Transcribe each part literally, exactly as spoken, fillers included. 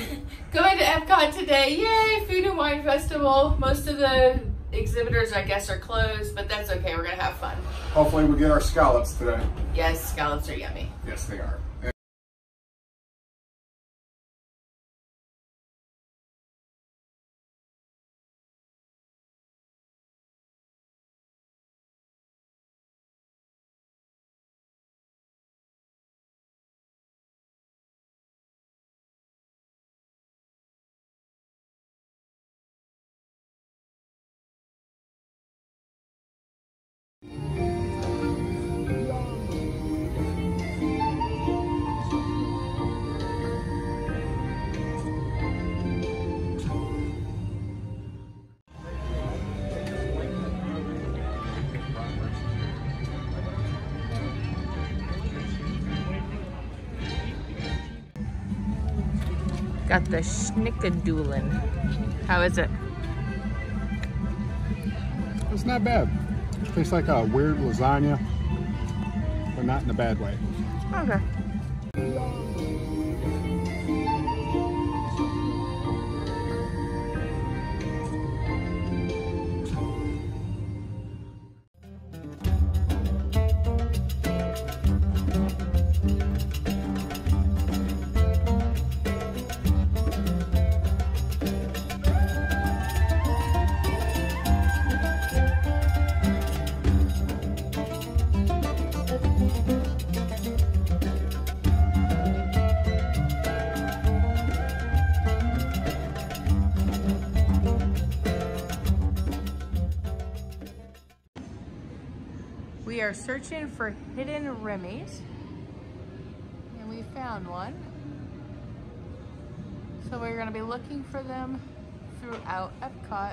Going to Epcot today. Yay! Food and Wine Festival. Most of the exhibitors, I guess, are closed, but that's okay. We're going to have fun. Hopefully we get our scallops today. Yes, scallops are yummy. Yes, they are. Got the schnickadoodlen. How is it? It's not bad. It tastes like a weird lasagna, but not in a bad way. Okay. We are searching for hidden Remy's, and we found one. So we're gonna be looking for them throughout Epcot.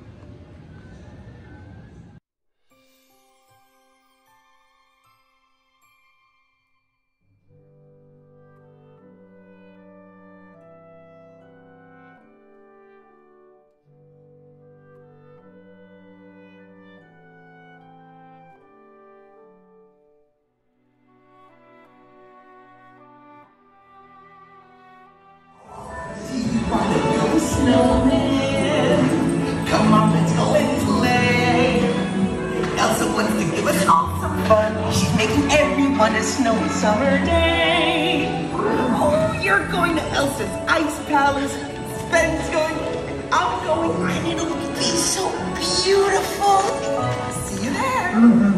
Snowman, come on, let's go and play. Elsa wants to give us all some fun. She's making everyone a snowy summer day. Oh, you're going to Elsa's Ice Palace. Sven's going. I'm going. And it'll be so beautiful. See you there. Mm-hmm.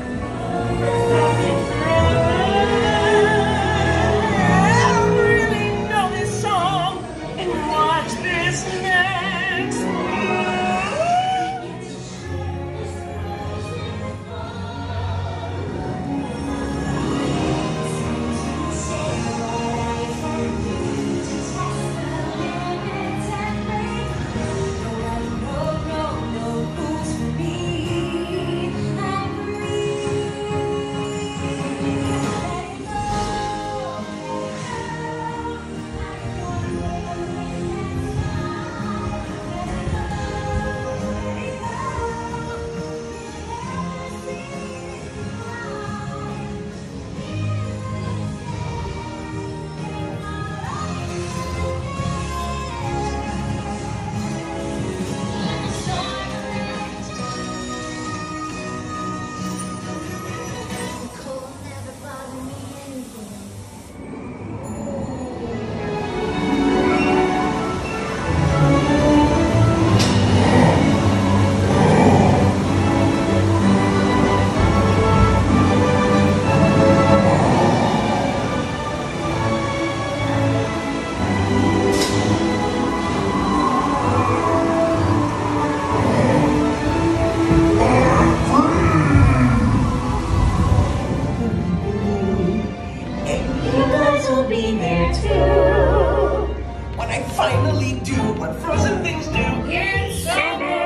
Finally do what frozen things do in summer.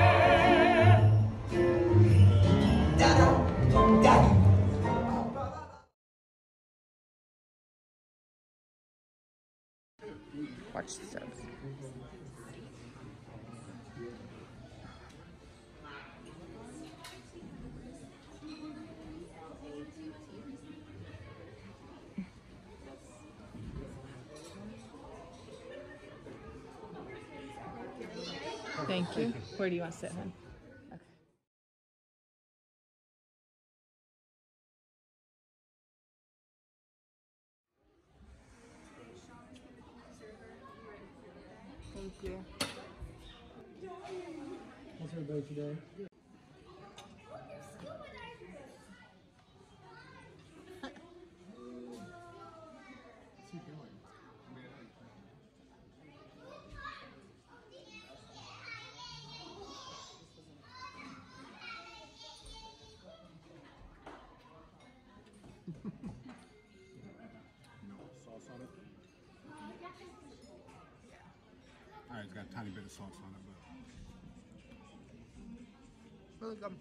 Daddy, daddy. Watch the subs. Thank you. Where do you want to sit, hon? Okay. Thank you. How's everybody today? Keep going. No sauce on it? Alright, it's got a tiny bit of sauce on it, but Really good.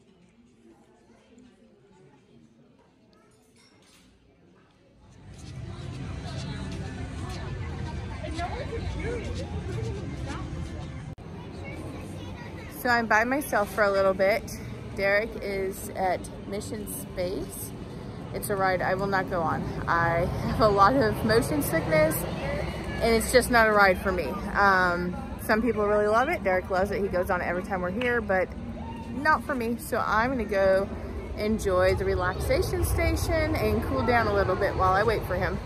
So I'm by myself for a little bit. Derek is at Mission Space. It's a ride I will not go on. I have a lot of motion sickness and it's just not a ride for me. Um, some people really love it. Derek loves it. He goes on it every time we're here, but not for me. So I'm gonna go enjoy the relaxation station and cool down a little bit while I wait for him.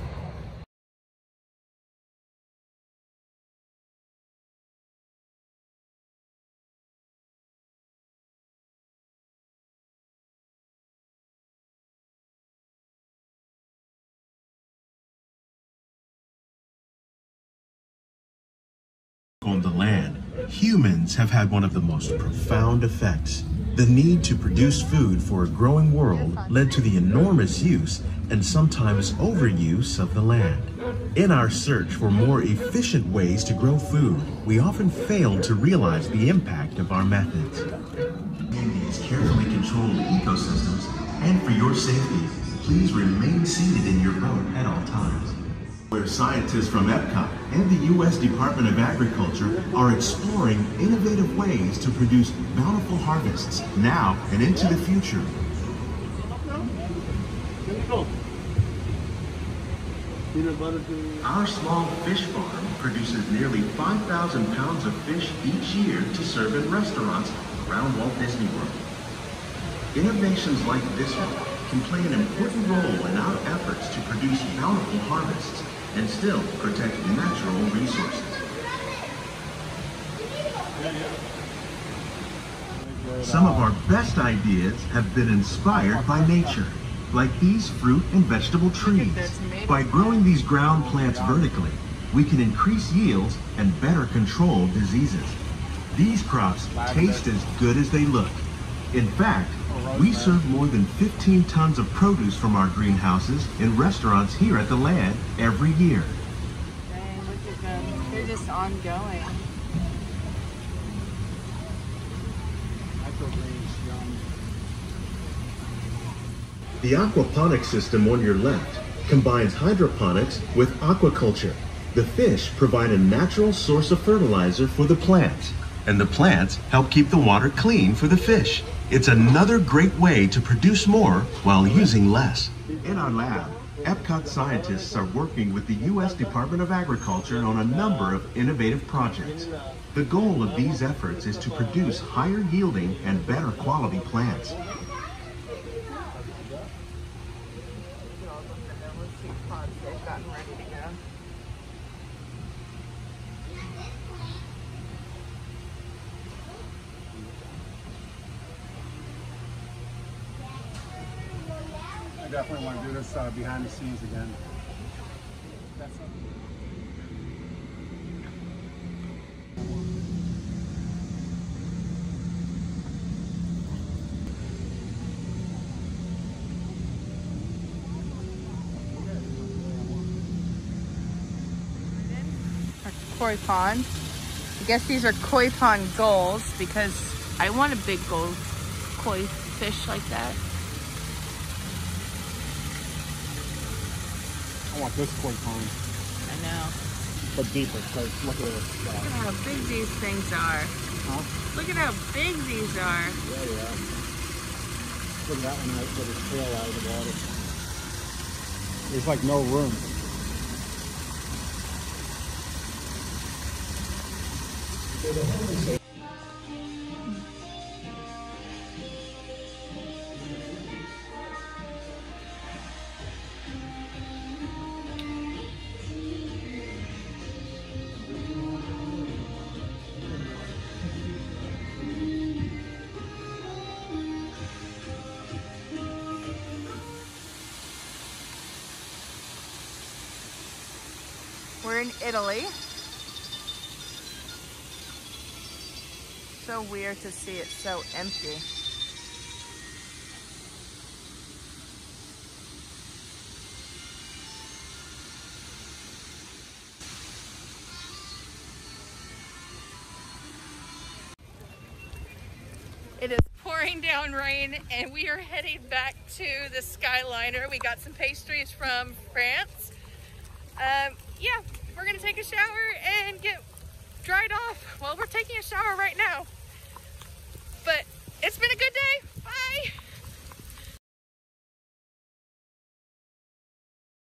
On the land, humans have had one of the most profound effects. The need to produce food for a growing world led to the enormous use and sometimes overuse of the land. In our search for more efficient ways to grow food, we often fail to realize the impact of our methods. In these carefully controlled ecosystems, and for your safety, please remain seated in your boat at all times. Where scientists from Epcot and the U S Department of Agriculture are exploring innovative ways to produce bountiful harvests now and into the future. Our small fish farm produces nearly five thousand pounds of fish each year to serve in restaurants around Walt Disney World. Innovations like this one can play an important role in our efforts to produce bountiful harvests and still protect natural resources. Some of our best ideas have been inspired by nature, like these fruit and vegetable trees. By growing these ground plants vertically, we can increase yields and better control diseases. These crops taste as good as they look. In fact, we serve more than fifteen tons of produce from our greenhouses in restaurants here at the land every year. Dang, look at them. They're just ongoing. The aquaponics system on your left combines hydroponics with aquaculture. The fish provide a natural source of fertilizer for the plants, and the plants help keep the water clean for the fish. It's another great way to produce more while using less. In our lab, Epcot scientists are working with the U S Department of Agriculture on a number of innovative projects. The goal of these efforts is to produce higher yielding and better quality plants. I definitely want to do this uh, behind the scenes again. That's Koi pond. I guess these are koi pond gulls because I want a big gold koi fish like that. I want this koi pond. I know. But deeper, because look at this. Look at how big these things are. Huh? Look at how big these are. Yeah, yeah. Look at that one out with its tail out of the water. There's like no room. We're in Italy. So weird to see it so empty. It is pouring down rain and we are heading back to the Skyliner. We got some pastries from France. Um, yeah, we're gonna take a shower and get dried off. Well, we're taking a shower right now.